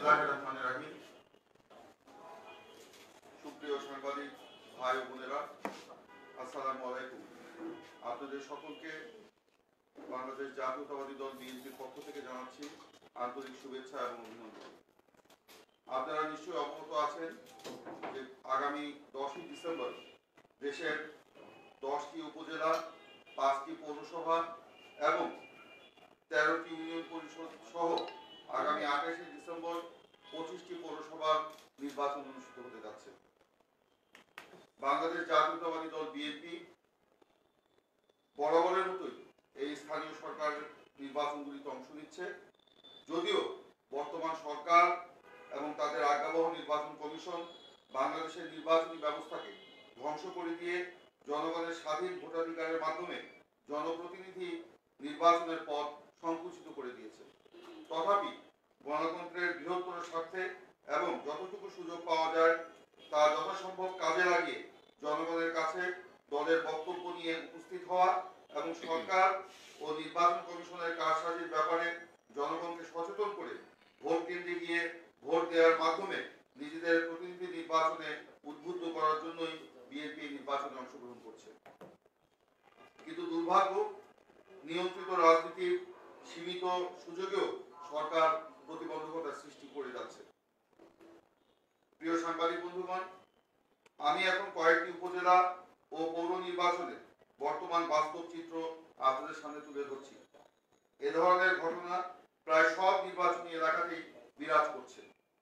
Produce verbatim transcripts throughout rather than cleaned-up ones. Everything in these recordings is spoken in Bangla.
বিসমিল্লাহির রহমানির রহিম। সুপ্রিয় সাংবাদিক ভাই ও বোনেরা, আসসালামু আলাইকুম। আপনাদের সকলকে বাংলাদেশ জাতীয়তাবাদী দল বিএনপির পক্ষ থেকে জানাচ্ছি আন্তরিক শুভেচ্ছা এবং অভিনন্দন। আপনারা নিশ্চয়ই অবগত আছেন যে আগামী দশই ডিসেম্বর দেশের দশটি উপজেলা, পাঁচটি পৌরসভা এবং তেরোটি ইউনিয়ন পরিষদ সহ আগামী আঠাশে ডিসেম্বর পঁচিশটি পৌরসভার নির্বাচন অনুষ্ঠিত হতে যাচ্ছে। বাংলাদেশ জাতীয়তাবাদী দল বিএনপি বরাবরের মতোই এই স্থানীয় সরকার নির্বাচনগুলিতে অংশ নিচ্ছে। যদিও বর্তমান সরকার এবং তাদের আজ্ঞাবহ নির্বাচন কমিশন বাংলাদেশের নির্বাচনী ব্যবস্থাকে ধ্বংস করে দিয়ে জনগণের স্বাধীন ভোটাধিকারের মাধ্যমে জনপ্রতিনিধি নির্বাচনের পথ সংকুচিত করে দিয়েছে। তথাপি গণতন্ত্রের বৃহত্তর স্বার্থে এবং যতটুকু সুযোগ পাওয়া যায় তা যথাসম্ভব কাজে লাগিয়ে জনগণের কাছে দলের বক্তব্য নিয়ে উপস্থিত হওয়া এবং সরকার ও নির্বাচন কমিশনের কারসাজির ব্যাপারে জনগণকে সচেতন করে ভোট কেন্দ্রে গিয়ে ভোট দেওয়ার মাধ্যমে নিজেদের প্রতিনিধি নির্বাচনে উদ্বুদ্ধ করার জন্যই বিএনপি নির্বাচনে অংশগ্রহণ করছে। কিন্তু দুর্ভাগ্য, নিয়ন্ত্রিত রাজনীতির সীমিত সুযোগেও সরকার প্রতিবন্ধকতার সৃষ্টি করে যাচ্ছে। প্রিয় সাংবাদিক বন্ধুগণ, আমি এখন কয়েকটি উপজেলা ও পৌর নির্বাচনে বর্তমান বাস্তব চিত্র আপনাদের সামনে তুলে ধরছি। এ ধরনের ঘটনা প্রায় সব নির্বাচনী এলাকাতেই বিরাজ করছে।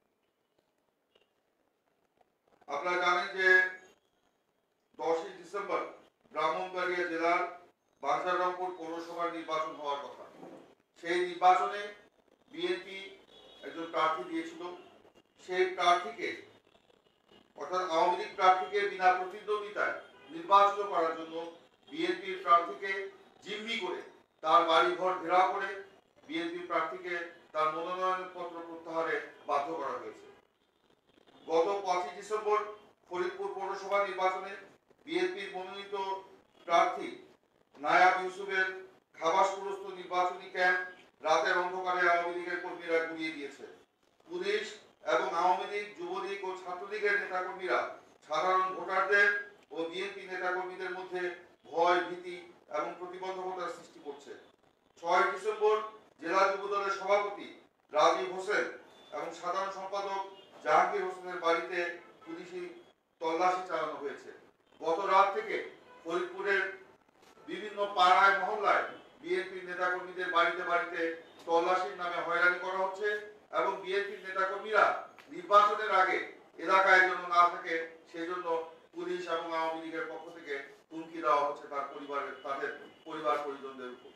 আপনারা জানেন যে দশই ডিসেম্বর ব্রাহ্মণবাড়িয়া জেলার বাঞ্ছারামপুর পৌরসভার নির্বাচন হওয়ার কথা। সেই নির্বাচনে বিএনপি একজন প্রার্থী দিয়েছিল। সেই প্রার্থীকে অর্থাৎ আওয়ামী লীগ প্রার্থীকে বিনা প্রতিদ্বন্দ্বিতায় নির্বাচিত করার জন্য বিএনপির প্রার্থীকে জিম্মি করে তার বাড়ি ঘর ঘেরাও করে বিএনপি প্রার্থীকে তার মনোনয়ন পত্র প্রত্যাহারে বাধ্য করা হয়েছে। গত পাঁচই ডিসেম্বর ফরিদপুর পৌরসভা নির্বাচনে বিএনপির মনোনীত প্রার্থী নায়াব ইউসুফের খাবাসপুরস্থ নির্বাচনী ক্যাম্প রাতের অন্ধকারে আওয়ামী লীগের কর্মীরা গুড়িয়ে দিয়েছে। পুলিশ এবং আওয়ামী লীগ, যুবলীগ ও ছাত্রলীগের নেতাকর্মীরা সাধারণ ভোটারদের ও বিএনপি নেতাকর্মীদের মধ্যে ভয়, ভীতি এবং প্রতিবন্ধকতার সৃষ্টি করছে। ছয় ডিসেম্বর জেলা যুবদলের সভাপতি রাজীব হোসেন এবং সাধারণ সম্পাদক জাহাঙ্গীর হোসেনের বাড়িতে পুলিশি তল্লাশি চালানো হয়েছে। গত রাত থেকে ফরিদপুরের বিভিন্ন পাড়ায় মহল্লায় বিএনপির নেতাকর্মীদের বাড়িতে বাড়িতে তল্লাশির নামে হয়রানি করা হচ্ছে এবং বিএনপির নেতাকর্মীরা নির্বাচনের আগে এলাকায় যেন না থাকে সেজন্য পুলিশ এবং আওয়ামী লীগের পক্ষ থেকে হুমকি দেওয়া হচ্ছে তার পরিবারের তাদের পরিবার পরিজনদের উপর।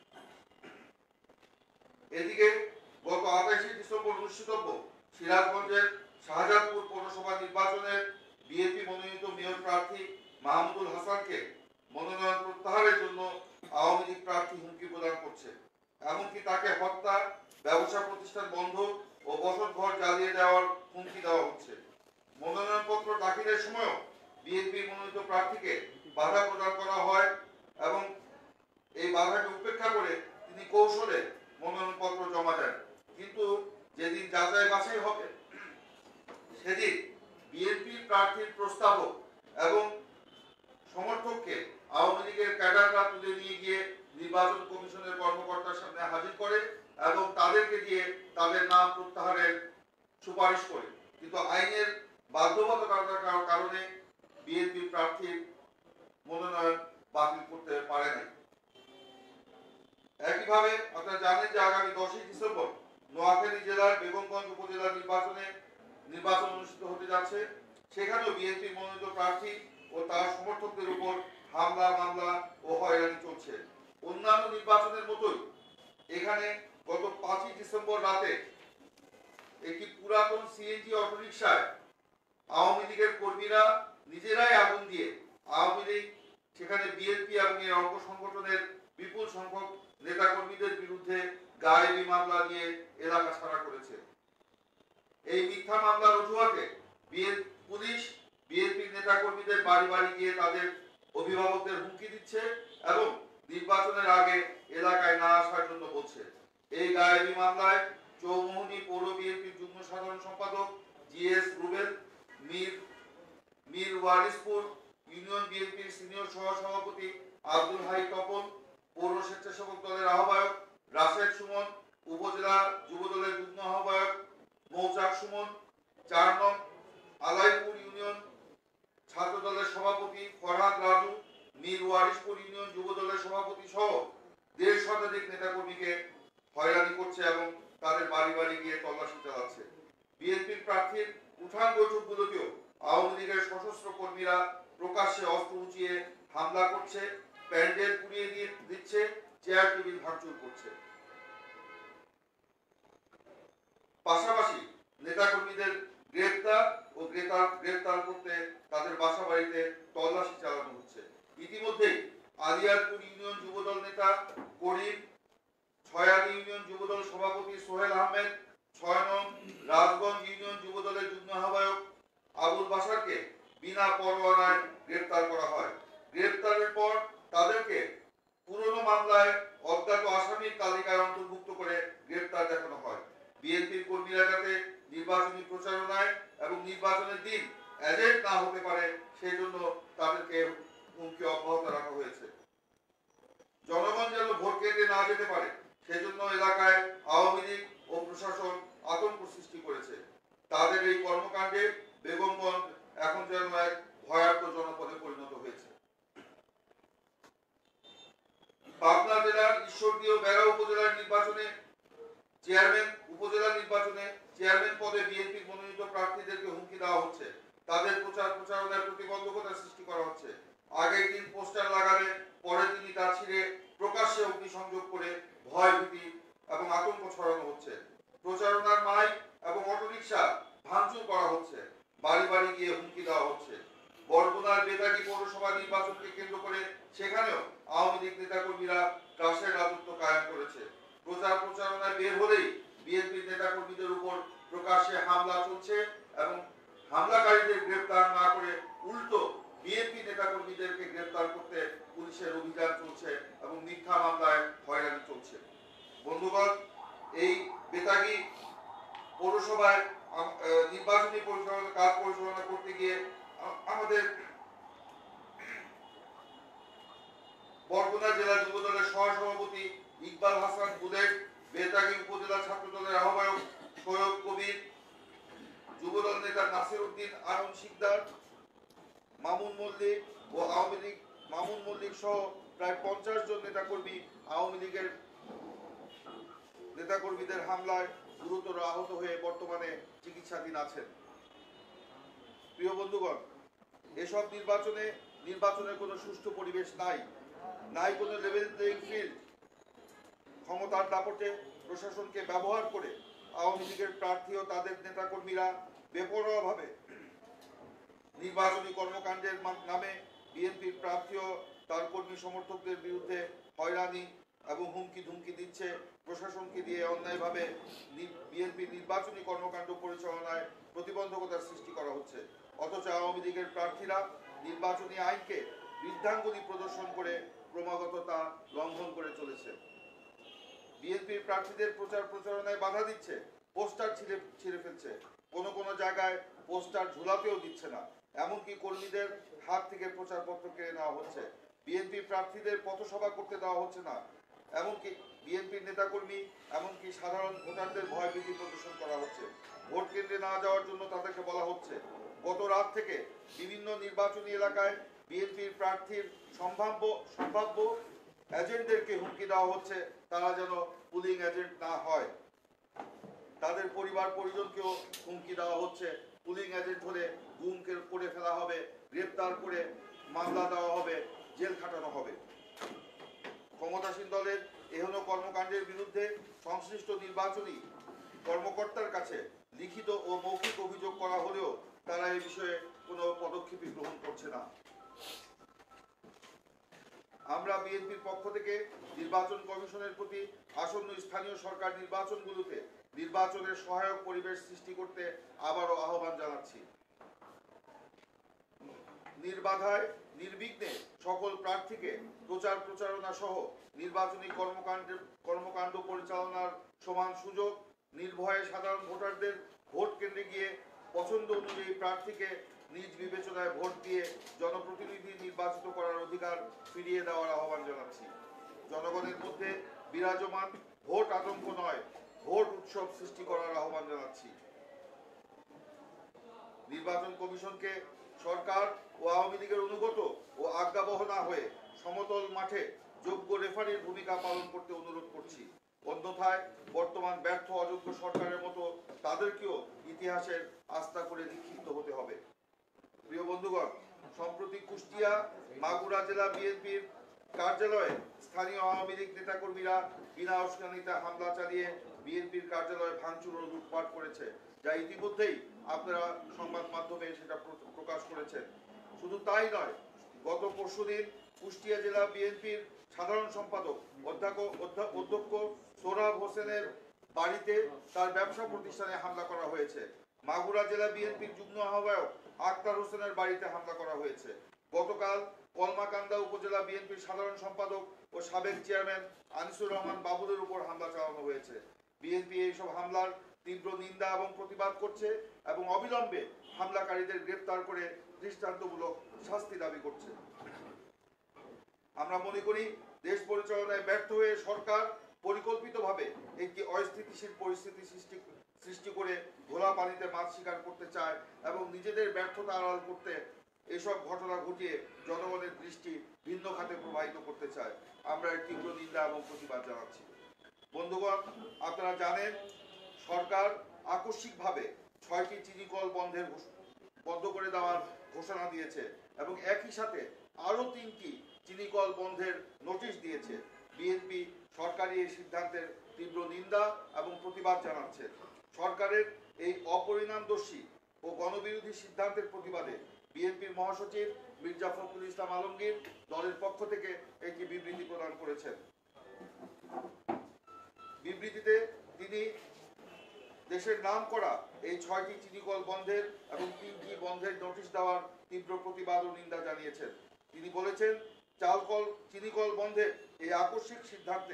এদিকে গত আঠাশে ডিসেম্বর অনুষ্ঠিতব্য সিরাজগঞ্জের শাহজাদপুর পৌরসভা নির্বাচনের বিএনপি মনোনীত মেয়র প্রার্থী মাহমুদুল হাসানকে মনোনয়ন প্রত্যাহারের জন্য আওয়ামী লীগ প্রার্থী হুমকি প্রদান করছে। এমনকি তাকে হত্যা, ব্যবসা প্রতিষ্ঠান বন্ধ ও বসত ঘর জ্বালিয়ে দেওয়ার হুমকি দেওয়া হচ্ছে। মনোনয়নপত্র দাখিলের সময়ও বিএনপি মনোনীত প্রার্থীকে বাধা প্রদান করা হয় এবং এই বাধাকে উপেক্ষা করে তিনি কৌশলে মনোনয়নপত্র জমা দেন। কিন্তু যেদিন যাচাই বাছাই হবে সেদিন বিএনপি প্রার্থীর প্রস্তাবক এবং সমর্থককে আওয়ামী লীগের ক্যাডাররা তুলে নিয়ে গিয়ে নির্বাচন কমিশনের কর্মকর্তার সামনে হাজির করে এবং তাদেরকে দিয়ে তাদের নাম প্রত্যাহারের সুপারিশ করে। কিন্তু আইনের বাধ্যবাধকতার কারণে বিএনপি প্রার্থীর মনোনয়ন বাতিল করতে পারে নাই। একইভাবে আপনারা জানেন যে আগামী দশই ডিসেম্বর নোয়াখালী জেলার বেগমগঞ্জ উপজেলা নির্বাচনে নির্বাচন অনুষ্ঠিত হতে যাচ্ছে। সেখানেও বিএনপি মনোনীত প্রার্থী ও তার সমর্থকদের উপর হামলা, মামলা ও হয়রানি চলছে। অন্যান্য নির্বাচনের মতোই এখানে গত পাঁচই ডিসেম্বর রাতে একটি পুরাতন সিএনজি অটোরিকশায় আওয়ামী লীগের কর্মীরা নিজেরাই আগুন দিয়ে আওয়ামী লীগ সেখানে বিএনপি এবং এর অঙ্গ সংগঠনের বিপুল সংখ্যক নেতা কর্মীদের বিরুদ্ধে গায়েবী মামলা দিয়ে এলাকা ছাড়া করেছে। এই মিথ্যা মামলার অজুহাতে পুলিশ বিএনপির নেতা কর্মীদের বাড়ি বাড়ি গিয়ে তাদের অভিভাবকদের হুমকি দিচ্ছে এবং নির্বাচনের আগে এলাকায় না আসার জন্য বলছে। এই গায়েবী মামলায় চৌমুহনী পৌর বিএনপির যুগ্ম সাধারণ সম্পাদক ওয়ারিসপুর ইউনিয়ন বিএনপির সিনিয়র সহসভাপতি আব্দুল হাই তপন, পৌর স্বেচ্ছাসেবক দলের আহ্বায়ক রাশেদ সুমন, উপজেলা যুবদলের যুগ্ম আহ্বায়ক মৌচাক সুমন, চার নং আলাইপুর ইউনিয়ন ছাত্র দলের সভাপতি ফরহাদ রাজু, মীর ওয়ারিসপুর ইউনিয়ন যুব দলের সভাপতি সহ দেড় শতাধিক নেতাকর্মীকে হয়রানি করছে এবং তাদের বাড়ি বাড়ি গিয়ে তল্লাশি চালাচ্ছে। বিএনপির প্রার্থীর উঠান বৈঠকগুলোতেও আওয়ামী লীগের সশস্ত্র কর্মীরা প্রকাশ্যে অস্ত্র উঁচিয়ে হামলা করছে, প্যান্ডেল পুড়িয়ে দিয়ে দিচ্ছে, চেয়ার টেবিল ভাঙচুর করছে। পাশাপাশি নেতাকর্মীদের গ্রেফতার ও গ্রেফতার গ্রেফতার করতে তাদের বাসা বাড়িতে তল্লাশি চালানো হচ্ছে। ইতিমধ্যেই আলিয়ারপুর ইউনিয়ন যুবদল নেতা করিম, ছয়ালী ইউনিয়ন যুবদল সভাপতি সোহেল আহমেদ, ছয় নং রাজগঞ্জ ইউনিয়ন যুবদলের যুগ্ম আহ্বায়ক আবুল বাশারকে বিনা পরোয়ানায় গ্রেফতার করা হয়। গ্রেফতারের পর তাদেরকে পুরনো মামলায় অজ্ঞাত আসামির তালিকায় অন্তর্ভুক্ত করে গ্রেফতার দেখানো হয়। বিএনপির কর্মীরা যাতে নির্বাচনী প্রচারণায় এবং নির্বাচনের দিন এজেন্ট না হতে পারে সেই জন্য তাদেরকে হুমকি অব্যাহত রাখা হয়েছে। জনগণ যেন ভোট কেন্দ্রে না যেতে পারে সেজন্য এলাকায় আওয়ামী লীগ ও প্রশাসন আতঙ্ক সৃষ্টি করেছে। তাদের এই কর্মকাণ্ডে বেগমগঞ্জ এখন যেন এক ভয়ার্ত জনপদে পরিণত হয়েছে। পাবনা জেলার ঈশ্বরদী ও বেড়া উপজেলার নির্বাচনে চেয়ারম্যান উপজেলা নির্বাচনে চেয়ারম্যান পদে বিএনপি মনোনীত প্রার্থীদেরকে হুমকি দেওয়া হচ্ছে। তাদের প্রচার প্রচারণার প্রতিবন্ধকতা সৃষ্টি করা হচ্ছে। আগের দিন পোস্টার লাগালে পরের দিনই তা ছিঁড়ে প্রকাশ্যে অগ্নিসংযোগ করে ভয় ভীতি এবং আতঙ্ক ছড়ানো হচ্ছে। প্রচারণার মাইক এবং অটোরিকশা ভাঙচুর করা হচ্ছে, বাড়ি বাড়ি গিয়ে হুমকি দেওয়া হচ্ছে। বরগুনার বেতাগী পৌরসভা নির্বাচনকে কেন্দ্র করে সেখানেও আওয়ামী লীগ নেতাকর্মীরা ত্রাসের রাজত্ব কায়েম করেছে। প্রচার প্রচারণায় বের হলেই বিএনপির নেতাকর্মীদের উপর প্রকাশ্যে হামলা চলছে এবং হামলাকারীদের গ্রেফতার না করে উল্টো বিএনপি নেতাকর্মীদেরকে গ্রেফতার করতে পুলিশের অভিযান চলছে এবং মিথ্যা মামলায় হয়রানি চলছে। বন্ধুগণ, এই বেতাগী পৌরসভায় নির্বাচনী পরিচালনা কাজ পরিচালনা করতে গিয়ে আমাদের বরগুনা জেলা যুবদলের সহসভাপতি ইকবাল হাসান বুলেট, বেতাগী উপজেলা ছাত্র দলের আহ্বায়ক সৈয়দ কবির, যুবদল নেতা নাসির উদ্দিন আনন্দ শিকদার, মামুন মল্লিক ও আওয়ামী লীগ মামুন মল্লিক সহ প্রায় পঞ্চাশ জন নেতাকর্মী আওয়ামী লীগের নেতাকর্মীদের হামলায় গুরুতর আহত হয়ে বর্তমানে চিকিৎসাধীন আছেন। প্রিয় বন্ধুগণ, এসব নির্বাচনে নির্বাচনের কোনো সুষ্ঠু পরিবেশ নাই, নাই কোনো লেভেল প্লেইং ফিল্ড। ক্ষমতার দাপটে প্রশাসনকে ব্যবহার করে আওয়ামী লীগের প্রার্থী ও তাদের নেতাকর্মীরা বেপরোয়াভাবে নির্বাচনী কর্মকাণ্ডের নামে বিএনপির প্রার্থী ও তার কর্মী সমর্থকদের বিরুদ্ধে হয়রানি এবং হুমকি ধুমকি দিচ্ছে। প্রশাসনকে দিয়ে অন্যায়ভাবে বিএনপির নির্বাচনী কর্মকাণ্ড পরিচালনায় প্রতিবন্ধকতার সৃষ্টি করা হচ্ছে। অথচ আওয়ামী লীগের প্রার্থীরা নির্বাচনী আইনকে বৃদ্ধাঙ্গুলি প্রদর্শন করে ক্রমাগত তা লঙ্ঘন করে চলেছে। বিএনপির প্রার্থীদের প্রচার প্রচারণায় বাধা দিচ্ছে, পোস্টার ছিঁড়ে ছিঁড়ে ফেলছে, কোনো কোনো জায়গায় পোস্টার ঝুলাতেও দিচ্ছে না, এমনকি কর্মীদের হাত থেকে প্রচারপত্র কেড়ে নেওয়া হচ্ছে। বিএনপি প্রার্থীদের পথসভা করতে দেওয়া হচ্ছে না, এমনকি বিএনপির নেতাকর্মী এমনকি সাধারণ ভোটারদের ভয় ভীতি প্রদর্শন করা হচ্ছে। ভোট কেন্দ্রে না যাওয়ার জন্য তাদেরকে বলা হচ্ছে। গত রাত থেকে বিভিন্ন নির্বাচনী এলাকায় বিএনপির প্রার্থীর সম্ভাব্য সম্ভাব্য এজেন্টদেরকে হুমকি দেওয়া হচ্ছে তারা যেন পুলিং এজেন্ট না হয়। তাদের পরিবার পরিজনকেও হুমকি দেওয়া হচ্ছে, পুলিং এজেন্ট হলে গুম করে ফেলা হবে, গ্রেপ্তার করে মামলা দেওয়া হবে, জেল খাটানো হবে। ক্ষমতাসীন দলের এহেন কর্মকাণ্ডের বিরুদ্ধে সংশ্লিষ্ট নির্বাচনী কর্মকর্তার কাছে লিখিত ও মৌখিক অভিযোগ করা হলেও তারা এই বিষয়ে কোনো পদক্ষেপই গ্রহণ করছে না। আমরা বিএনপির পক্ষ থেকে নির্বাচন কমিশনের প্রতি আসন্ন স্থানীয় সরকার নির্বাচনগুলোতে নির্বাচনের সহায়ক পরিবেশ সৃষ্টি করতে আবারও আহ্বান জানাচ্ছি। নির্বাধায় নির্বিঘ্নে সকল প্রার্থীকে প্রচার প্রচারণা সহ নির্বাচনী কর্মকাণ্ড কর্মকাণ্ড পরিচালনার সমান সুযোগ, নির্ভয়ে সাধারণ ভোটারদের ভোট কেন্দ্রে গিয়ে পছন্দ অনুযায়ী প্রার্থীকে নিজ বিবেচনায় ভোট দিয়ে জনপ্রতিনিধি নির্বাচিত করার অধিকার ফিরিয়ে দেওয়ার আহ্বান জানাচ্ছি। জনগণের মধ্যে বিরাজমান ভোট আতঙ্ক নয়, ভোট উৎসব সৃষ্টি করার আহ্বান জানাচ্ছি। নির্বাচন কমিশনকে সরকার ও আওয়ামী লীগের অনুগত ও আজ্ঞাবহ না হয়ে সমতল মাঠে যোগ্য রেফারির ভূমিকা পালন করতে অনুরোধ করছি। অন্যথায় বর্তমান ব্যর্থ অযোগ্য সরকারের মতো তাদেরকেও ইতিহাসের আস্থা করে নিক্ষিপ্ত হতে হবে। প্রিয় বন্ধুগণ, সম্প্রতি কুষ্টিয়া মাগুরা জেলা বিএনপির কার্যালয়ে স্থানীয় আওয়ামী লীগ নেতাকর্মীরা বিনা উস্কানিতে হামলা চালিয়ে বিএনপির কার্যালয়ে ভাঙচুর ও লুটপাট করেছে, যা ইতিমধ্যেই আপনারা সংবাদ মাধ্যমে সেটা প্রকাশ করেছেন। শুধু তাই নয়, গত পরশুদিন কুষ্টিয়া জেলা বিএনপির সাধারণ সম্পাদক অধ্যক্ষ সোহরাব হোসেনের বাড়িতে তার ব্যবসা প্রতিষ্ঠানে হামলা করা হয়েছে। মাগুরা জেলা বিএনপির যুগ্ম আহ্বায়ক আক্তার হোসেনের বাড়িতে হামলা করা হয়েছে। গতকাল কলমাকান্দা উপজেলা বিএনপির সাধারণ সম্পাদক ও সাবেক চেয়ারম্যান আনিসুর রহমান বাবুলের উপর হামলা চালানো হয়েছে। বিএনপি এইসব হামলার তীব্র নিন্দা এবং প্রতিবাদ করছে এবং অবিলম্বে হামলাকারীদের গ্রেপ্তার করে দৃষ্টান্তমূলক শাস্তি দাবি করছে। আমরা মনে করি, দেশ পরিচালনায় ব্যর্থ হয়ে সরকার পরিকল্পিতভাবে একটি অস্থিতিশীল পরিস্থিতি সৃষ্টি সৃষ্টি করে ঘোলা পানিতে মাছ শিকার করতে চায় এবং নিজেদের ব্যর্থতা আড়াল করতে এসব ঘটনা ঘটিয়ে জনগণের দৃষ্টি ভিন্ন খাতে প্রবাহিত করতে চায়। আমরা এর তীব্র নিন্দা এবং প্রতিবাদ জানাচ্ছি। বন্ধুগণ, আপনারা জানেন, সরকার আকস্মিকভাবে ছয়টি চিনিকল বন্ধের বন্ধ করে দেওয়ার ঘোষণা দিয়েছে এবং একই সাথে আরও তিনটি চিনিকল বন্ধের নোটিশ দিয়েছে। বিএনপি সরকারি এই সিদ্ধান্তের তীব্র নিন্দা এবং প্রতিবাদ জানাচ্ছে। সরকারের এই অপরিণামদর্শী ও গণবিরোধী সিদ্ধান্তের প্রতিবাদে বিএনপির মহাসচিব মির্জা ফখরুল ইসলাম আলমগীর দলের পক্ষ থেকে একটি বিবৃতি প্রদান করেছেন। বিবৃতিতে তিনি দেশের নাম করা এই ছয়টি চিনিকল বন্ধের এবং তিনটি বন্ধের নোটিশ দেওয়ার তীব্র প্রতিবাদ ও নিন্দা জানিয়েছেন। তিনি বলেছেন, চালকল চিনিকল বন্ধের এই আকস্মিক সিদ্ধান্তে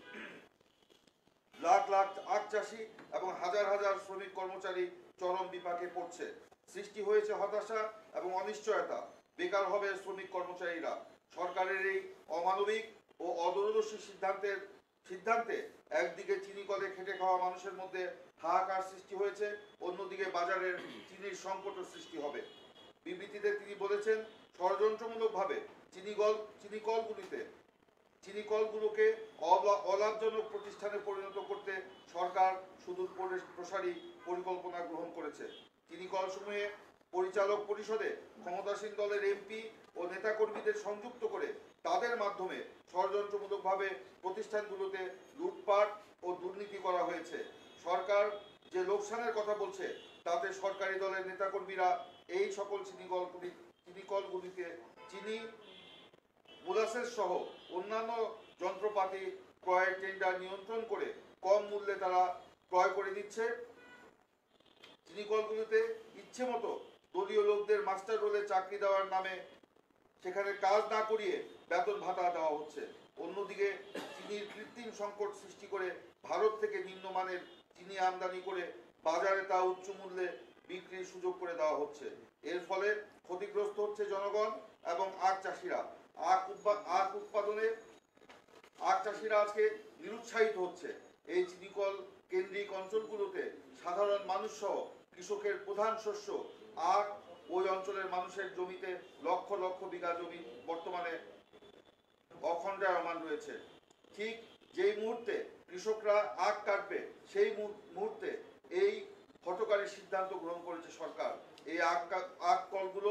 লাখ লাখ আখ চাষি এবং হাজার হাজার শ্রমিক কর্মচারী চরম বিপাকে পড়ছে। সৃষ্টি হয়েছে হতাশা এবং অনিশ্চয়তা। বেকার হবে শ্রমিক কর্মচারীরা। সরকারের এই অমানবিক ও অদূরদর্শী সিদ্ধান্তের সিদ্ধান্তে একদিকে চিনিকলে খেটে খাওয়া মানুষের মধ্যে হাহাকার সৃষ্টি হয়েছে, অন্যদিকে বাজারের চিনির সংকটও সৃষ্টি হবে। বিবৃতিতে তিনি বলেছেন, ষড়যন্ত্রমূলকভাবে চিনিকল চিনিকলগুলিতে চিনিকলগুলোকে অলাভজনক প্রতিষ্ঠানে পরিণত করতে সরকার সুদূর প্রসারী পরিকল্পনা গ্রহণ করেছে। চিনিকল সমূহে পরিচালক পরিষদে ক্ষমতাসীন দলের এমপি ও নেতাকর্মীদের সংযুক্ত করে তাদের মাধ্যমে ষড়যন্ত্রমূলকভাবে প্রতিষ্ঠানগুলোতে লুটপাট ও দুর্নীতি করা হয়েছে। সরকার যে লোকসানের কথা বলছে, তাতে সরকারি দলের নেতাকর্মীরা এই সকল চিনিকলগুলি চিনিকলগুলিতে চিনি, মোলাসেস সহ অন্যান্য যন্ত্রপাতি ক্রয়ের টেন্ডার নিয়ন্ত্রণ করে কম মূল্যে তারা ক্রয় করে দিচ্ছে। চিনিকলগুলিতে ইচ্ছে মতো দলীয় লোকদের মাস্টার রোলে চাকরি দেওয়ার নামে সেখানে কাজ না করিয়ে বেতন ভাতা দেওয়া হচ্ছে। অন্যদিকে চিনির কৃত্রিম সংকট সৃষ্টি করে ভারত থেকে নিম্নমানের চিনি আমদানি করে বাজারে তা উচ্চ মূল্যে বিক্রির সুযোগ করে দেওয়া হচ্ছে। এর ফলে ক্ষতিগ্রস্ত হচ্ছে জনগণ এবং আখ চাষিরা। আখ আখ উৎপাদনে আখ চাষিরা আজকে নিরুৎসাহিত হচ্ছে। এই চিনিকল কেন্দ্রিক অঞ্চলগুলোতে সাধারণ মানুষ সহ কৃষকের প্রধান শস্য আখ। ওই অঞ্চলের মানুষের জমিতে লক্ষ লক্ষ বিঘা জমি বর্তমানে অখণ্ডায়মান রয়েছে। ঠিক যেই মুহূর্তে কৃষকরা আখ কাটবে, সেই মুহূর্তে এই হঠকারী সিদ্ধান্ত গ্রহণ করেছে সরকার। এই আখ আখ কলগুলো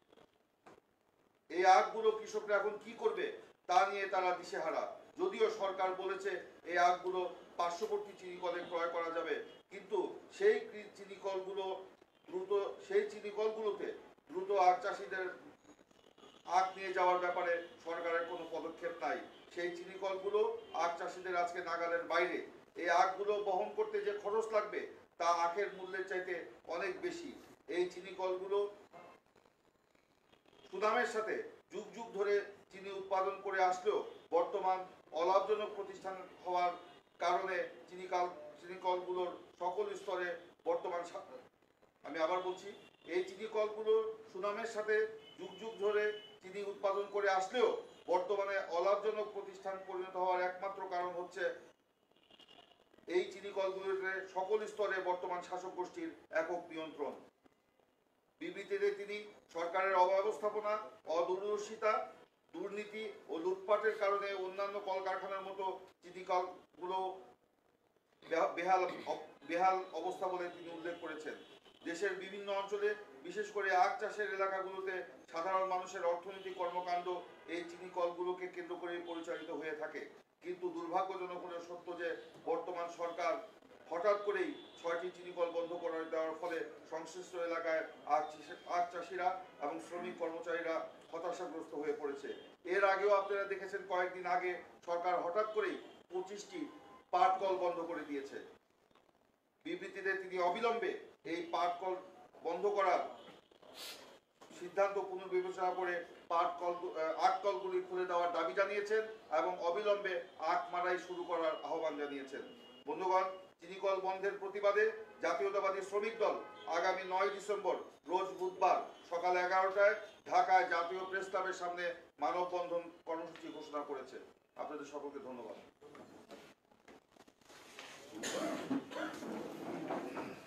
এই আখগুলো কৃষকরা এখন কি করবে তা নিয়ে তারা দিশেহারা। যদিও সরকার বলেছে এই আখগুলো পার্শ্ববর্তী চিনিকলে ক্রয় করা যাবে, কিন্তু সেই চিনিকলগুলো দ্রুত সেই চিনিকলগুলোতে দ্রুত আখ চাষিদের আখ নিয়ে যাওয়ার ব্যাপারে সরকারের কোনো পদক্ষেপ নাই। সেই চিনিকলগুলো আখ চাষিদের আজকে নাগালের বাইরে। এই আখগুলো বহন করতে যে খরচ লাগবে তা আখের মূল্যের চাইতে অনেক বেশি। এই চিনিকলগুলো সুনামের সাথে যুগ যুগ ধরে চিনি উৎপাদন করে আসলেও বর্তমান অলাভজনক প্রতিষ্ঠান হওয়ার কারণে চিনিকল চিনিকলগুলোর সকল স্তরে বর্তমান আমি আবার বলছি এই চিনি কলগুলো সুনামের সাথে যুগ যুগ ধরে চিনি উৎপাদন করে আসলেও বর্তমানে অলাভজনক প্রতিষ্ঠান পরিণত হওয়ার একমাত্র কারণ হচ্ছে এই চিনি কলগুলোতে সকল স্তরে বর্তমান শাসক গোষ্ঠীর একক নিয়ন্ত্রণ। বিবৃতিতে তিনি সরকারের অব্যবস্থাপনা, অদূরদর্শিতা, দুর্নীতি ও লুটপাটের কারণে অন্যান্য কলকারখানার মতো চিনি কলগুলো বেহাল বেহাল অবস্থা বলে তিনি উল্লেখ করেছেন। দেশের বিভিন্ন অঞ্চলে বিশেষ করে আখ চাষের এলাকাগুলোতে সাধারণ মানুষের অর্থনৈতিক কর্মকাণ্ড এই চিনি কলগুলোকে কেন্দ্র করে পরিচালিত হয়ে থাকে। কিন্তু দুর্ভাগ্যজনক হলেও সত্য যে বর্তমান সরকার হঠাৎ করেই ছয়টি চিনি কল বন্ধ করে দেওয়ার ফলে সংশ্লিষ্ট এলাকায় আখ আখ চাষিরা এবং শ্রমিক কর্মচারীরা হতাশাগ্রস্ত হয়ে পড়েছে। এর আগেও আপনারা দেখেছেন কয়েকদিন আগে সরকার হঠাৎ করেই পঁচিশটি পাট কল বন্ধ করে দিয়েছে। বিবৃতিতে তিনি অবিলম্বে এই পাট কল বন্ধ করার সিদ্ধান্ত পুনর্বিবেচনা করে পাট কল আখ কলগুলি খুলে দেওয়ার দাবি জানিয়েছেন এবং অবিলম্বে আখ মারাই শুরু করার আহ্বান জানিয়েছেন। বন্ধুগণ, চিনিকল বন্ধের প্রতিবাদে জাতীয়তাবাদী শ্রমিক দল আগামী নয় ডিসেম্বর রোজ বুধবার সকাল এগারোটায় ঢাকায় জাতীয় প্রেস ক্লাবের সামনে মানববন্ধন কর্মসূচি ঘোষণা করেছে। আপনাদের সকলকে ধন্যবাদ।